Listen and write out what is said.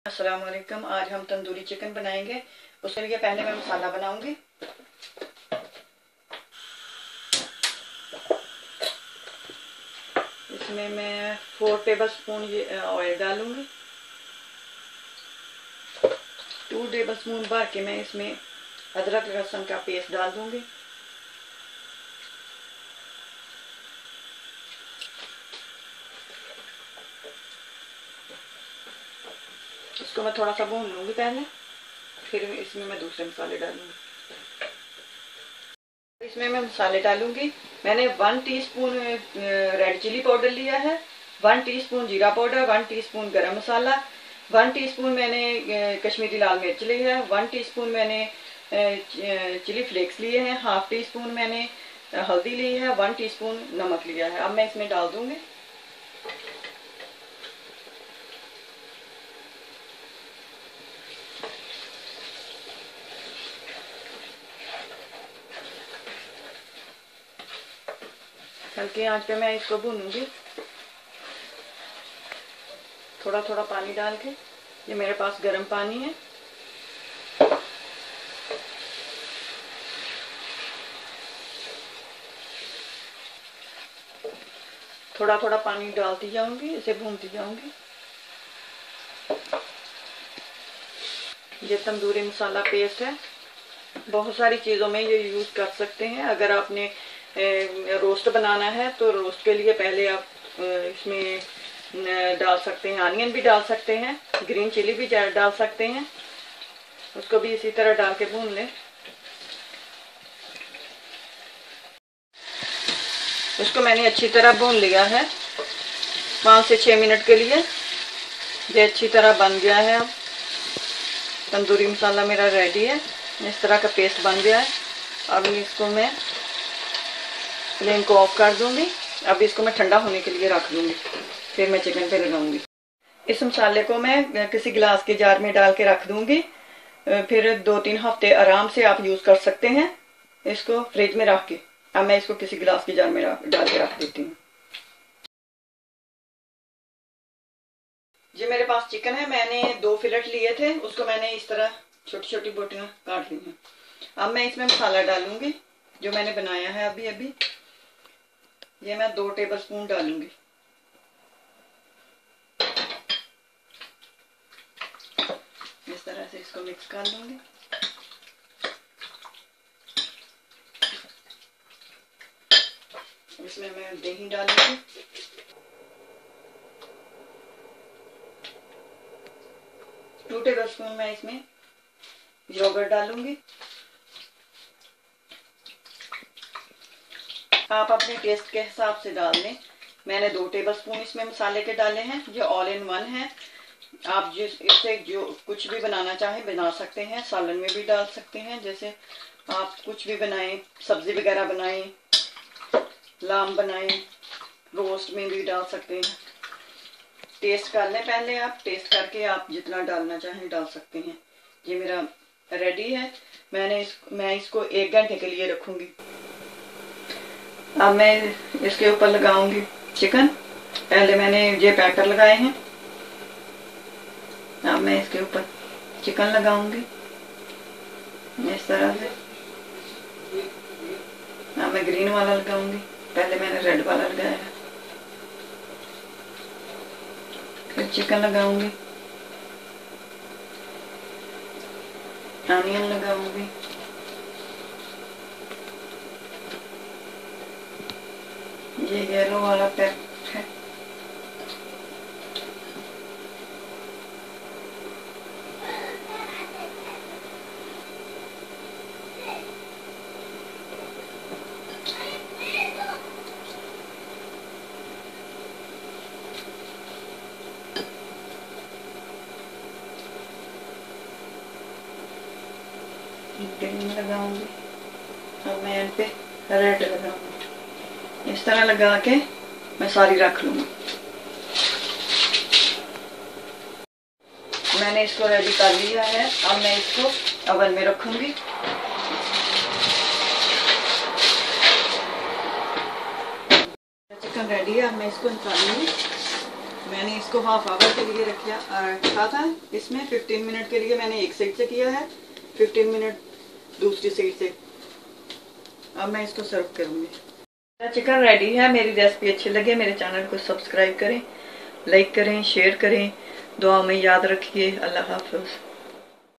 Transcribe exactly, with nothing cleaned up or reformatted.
अस्सलाम वालेकुम। आज हम तंदूरी चिकन बनाएंगे। उसके लिए पहले मैं मसाला बनाऊंगी। इसमें मैं फोर टेबल स्पून ऑयल डालूंगी। टू टेबल स्पून भर के मैं इसमें अदरक लहसुन का पेस्ट डाल दूंगी। इसको मैं थोड़ा सा भून लूंगी पहले, फिर इसमें मैं दूसरे मसाले डालूंगी। इसमें मैं मसाले डालूंगी। मैंने one teaspoon red chilli powder लिया है, वन टीस्पून जीरा पाउडर, वन टीस्पून गरम मसाला, वन टीस्पून मैंने कश्मीरी लाल मिर्च ली है, वन टीस्पून मैंने चिली फ्लेक्स लिए हैं, हाफ टी स्पून मैंने हल्दी ली है, वन टीस्पून नमक लिया है। अब मैं इसमें डाल दूंगी। हल्की आंच पे मैं इसको भूनूंगी, थोड़ा थोड़ा पानी डाल के। ये मेरे पास गर्म पानी है। थोड़ा थोड़ा पानी डालती जाऊंगी, इसे भूनती जाऊंगी। ये तंदूरी मसाला पेस्ट है, बहुत सारी चीज़ों में ये यूज़ कर सकते हैं। अगर आपने रोस्ट बनाना है तो रोस्ट के लिए पहले आप इसमें डाल सकते हैं, अनियन भी डाल सकते हैं, ग्रीन चिली भी डाल सकते हैं। उसको भी इसी तरह डाल के भून लें। इसको मैंने अच्छी तरह भून लिया है पाँच से छः मिनट के लिए। ये अच्छी तरह बन गया है। अब तंदूरी मसाला मेरा रेडी है, इस तरह का पेस्ट बन गया है। अब इसको मैं फ्लेम को ऑफ कर दूंगी। अब इसको मैं ठंडा होने के लिए रख दूंगी, फिर मैं चिकन पे लगाऊंगी। इस मसाले को मैं किसी गिलास के जार में डाल के रख दूंगी। फिर दो तीन हफ्ते आराम से आप यूज कर सकते हैं इसको फ्रिज में रख के। अब मैं इसको किसी गिलास के जार में डाल के रख देती हूँ। ये मेरे पास चिकन है, मैंने दो फिलेट लिए थे, उसको मैंने इस तरह छोटी छोटी बोटियां काट ली हैं। अब मैं इसमें मसाला डालूंगी जो मैंने बनाया है अभी अभी। ये मैं दो टेबल स्पून डालूंगी। इस तरह से इसको मिक्स कर लूंगी। इसमें मैं दही डालूंगी। टू टेबल स्पून मैं इसमें योगर्ट डालूंगी। आप अपने टेस्ट के हिसाब से डाल लें। मैंने दो टेबल स्पून इसमें मसाले के डाले हैं। जो ऑल इन वन है। आप जिस इससे जो कुछ भी बनाना चाहें बना सकते हैं। सालन में भी डाल सकते हैं, जैसे आप कुछ भी बनाएं, सब्जी वगैरह बनाएं, लाम बनाएं, रोस्ट में भी डाल सकते हैं। टेस्ट कर लें पहले, आप टेस्ट करके आप जितना डालना चाहें डाल सकते हैं। ये मेरा रेडी है। मैंने इस, मैं इसको एक घंटे के लिए रखूंगी। अब मैं इसके ऊपर लगाऊंगी चिकन। पहले मैंने ये पैकर लगाए हैं, अब मैं इसके ऊपर चिकन लगाऊंगी इस तरह से। अब मैं ग्रीन वाला लगाऊंगी, पहले मैंने रेड वाला लगाया है। फिर चिकन लगाऊंगी, अनियन लगाऊंगी, ये येलो वाला पैक है। ग्रीन लगाऊंगी। अब मैं इन पे रेड लगाऊंगी। इस तरह लगा के मैं सारी रख लूंगी। मैंने इसको रेडी कर लिया है। अब मैं इसको ओवन में रखूंगी। चिकन रेडी है, अब मैं इसको निकालूंगी। मैंने इसको हाफ आवर के लिए रखा रखा था। इसमें फिफ्टीन मिनट के लिए मैंने एक साइड से किया है, फिफ्टीन मिनट दूसरी साइड से। अब मैं इसको सर्व करूंगी। मेरा चिकन रेडी है। मेरी रेसिपी अच्छी लगे मेरे चैनल को सब्सक्राइब करें, लाइक करें, शेयर करें, दुआ में याद रखिए। अल्लाह हाफ़िज़।